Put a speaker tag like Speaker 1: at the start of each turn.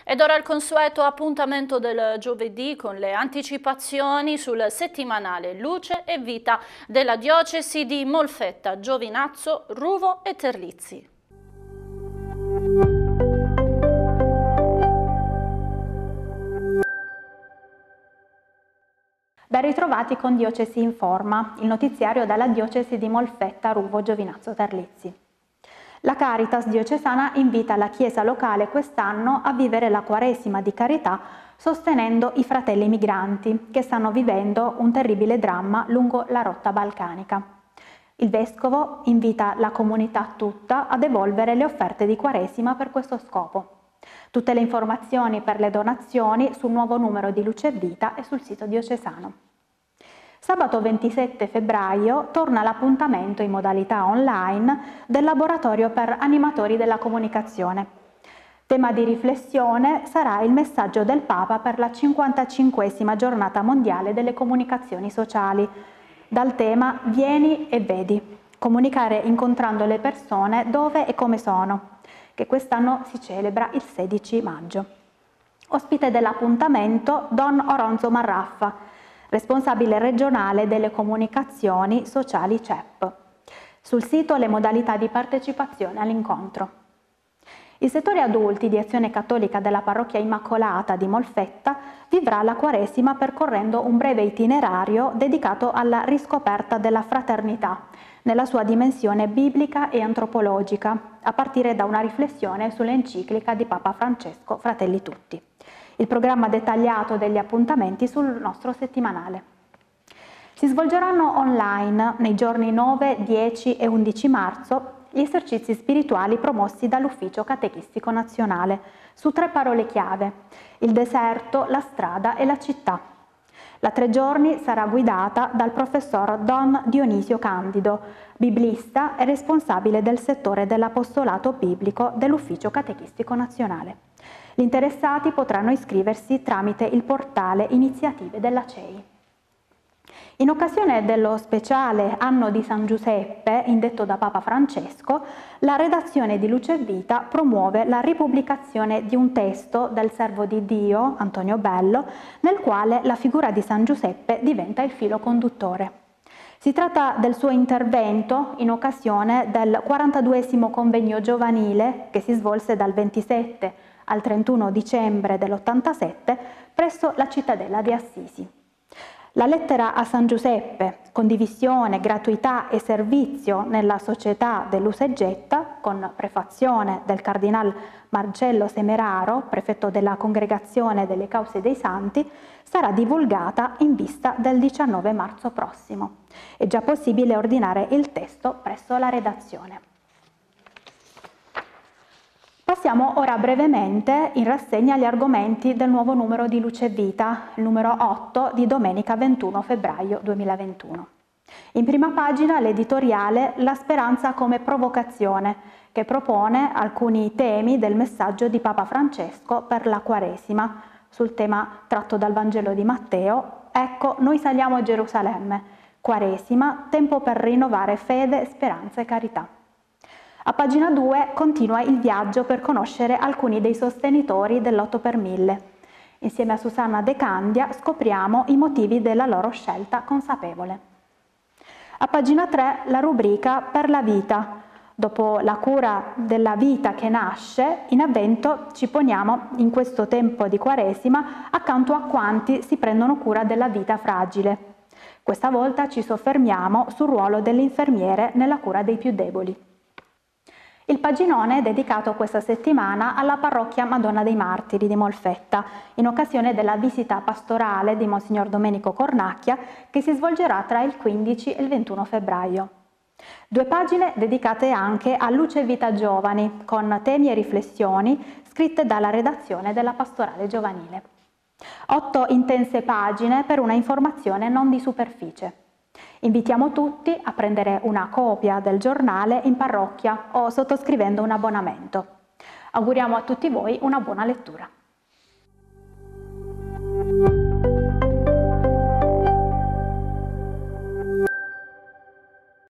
Speaker 1: Ed ora il consueto appuntamento del giovedì con le anticipazioni sul settimanale Luce e Vita della diocesi di Molfetta, Giovinazzo, Ruvo e Terlizzi.
Speaker 2: Ben ritrovati con Diocesi in Forma, il notiziario dalla diocesi di Molfetta, Ruvo, Giovinazzo, Terlizzi. La Caritas diocesana invita la Chiesa locale quest'anno a vivere la Quaresima di carità sostenendo i fratelli migranti che stanno vivendo un terribile dramma lungo la rotta balcanica. Il Vescovo invita la comunità tutta ad evolvere le offerte di Quaresima per questo scopo. Tutte le informazioni per le donazioni sul nuovo numero di Luce e Vita e sul sito diocesano. Sabato 27 febbraio torna l'appuntamento in modalità online del Laboratorio per animatori della comunicazione. Tema di riflessione sarà il messaggio del Papa per la 55esima giornata mondiale delle comunicazioni sociali, dal tema Vieni e vedi, comunicare incontrando le persone dove e come sono, che quest'anno si celebra il 16 maggio. Ospite dell'appuntamento Don Oronzo Marraffa, responsabile regionale delle comunicazioni sociali CEP. Sul sito le modalità di partecipazione all'incontro. Il settore adulti di Azione Cattolica della Parrocchia Immacolata di Molfetta vivrà la Quaresima percorrendo un breve itinerario dedicato alla riscoperta della fraternità nella sua dimensione biblica e antropologica, a partire da una riflessione sull'enciclica di Papa Francesco Fratelli Tutti. Il programma dettagliato degli appuntamenti sul nostro settimanale. Si svolgeranno online nei giorni 9, 10 e 11 marzo gli esercizi spirituali promossi dall'Ufficio Catechistico Nazionale su 3 parole chiave: il deserto, la strada e la città. La 3 giorni sarà guidata dal professor Don Dionisio Candido, biblista e responsabile del settore dell'apostolato biblico dell'Ufficio Catechistico Nazionale. Gli interessati potranno iscriversi tramite il portale Iniziative della CEI. In occasione dello speciale Anno di San Giuseppe, indetto da Papa Francesco, la redazione di Luce e Vita promuove la ripubblicazione di un testo del servo di Dio, Antonio Bello, nel quale la figura di San Giuseppe diventa il filo conduttore. Si tratta del suo intervento in occasione del 42esimo convegno giovanile che si svolse dal 27 al 31 dicembre dell'87 presso la cittadella di Assisi. La lettera a San Giuseppe, condivisione, gratuità e servizio nella società dell'usa e getta, con prefazione del cardinal Marcello Semeraro, prefetto della Congregazione delle Cause dei Santi, sarà divulgata in vista del 19 marzo prossimo. È già possibile ordinare il testo presso la redazione. Passiamo ora brevemente in rassegna gli argomenti del nuovo numero di Luce e Vita, il numero 8 di domenica 21 febbraio 2021. In prima pagina l'editoriale La speranza come provocazione, che propone alcuni temi del messaggio di Papa Francesco per la Quaresima, sul tema tratto dal Vangelo di Matteo, Ecco, noi saliamo a Gerusalemme, Quaresima, tempo per rinnovare fede, speranza e carità. A pagina 2 continua il viaggio per conoscere alcuni dei sostenitori dell'8 per 1000. Insieme a Susanna De Candia scopriamo i motivi della loro scelta consapevole. A pagina 3 la rubrica Per la vita. Dopo la cura della vita che nasce, in Avvento ci poniamo in questo tempo di Quaresima accanto a quanti si prendono cura della vita fragile. Questa volta ci soffermiamo sul ruolo dell'infermiere nella cura dei più deboli. Il paginone è dedicato questa settimana alla parrocchia Madonna dei Martiri di Molfetta, in occasione della visita pastorale di Monsignor Domenico Cornacchia, che si svolgerà tra il 15 e il 21 febbraio. 2 pagine dedicate anche a Luce e Vita Giovani, con temi e riflessioni scritte dalla redazione della Pastorale Giovanile. 8 intense pagine per una informazione non di superficie. Invitiamo tutti a prendere una copia del giornale in parrocchia o sottoscrivendo un abbonamento. Auguriamo a tutti voi una buona lettura.